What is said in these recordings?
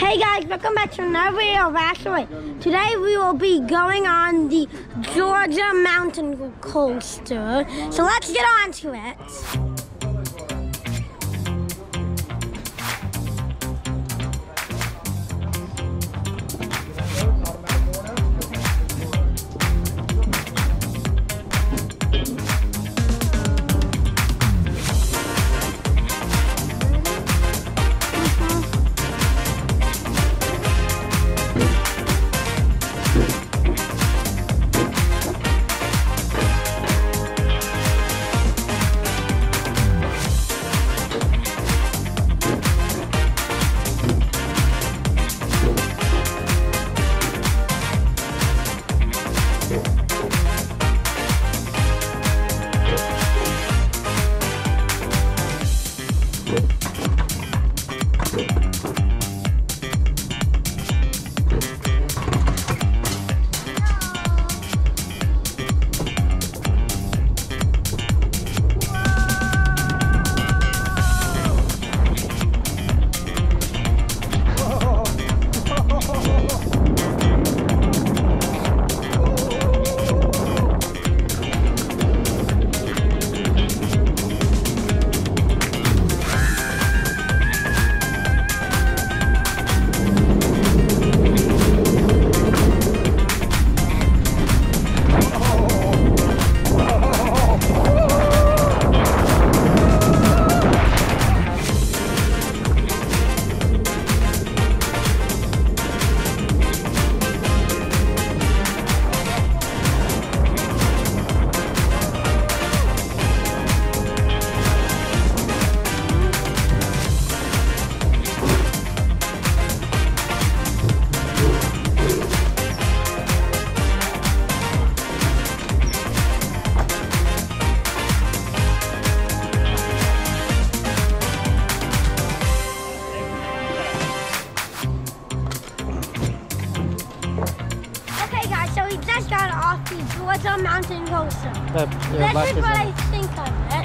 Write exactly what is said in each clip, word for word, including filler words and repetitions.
Hey guys, welcome back to another video of Actually. Today we will be going on the Georgia Mountain Coaster. So let's get on to it. Got off the Georgia Mountain Coaster. Uh, this is what I think of it.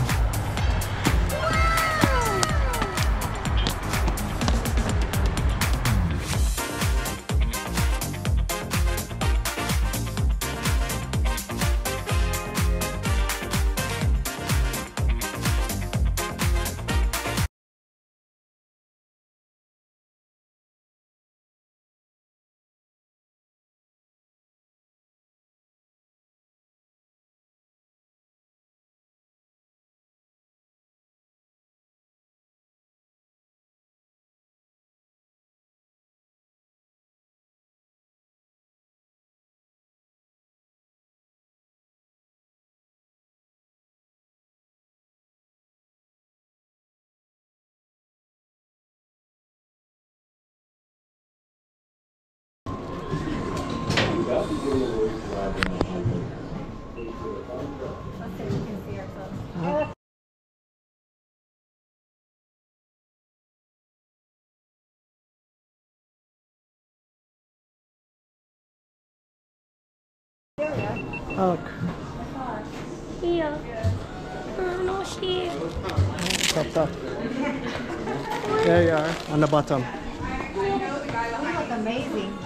Oh, Here. Oh, no, here. top, top. There you are, on the bottom. You look amazing.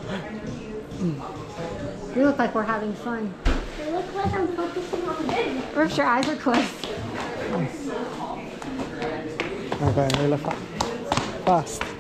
You look like we're having fun. It looks like I'm focusing on this. First, your eyes are closed. Okay, really fa fast.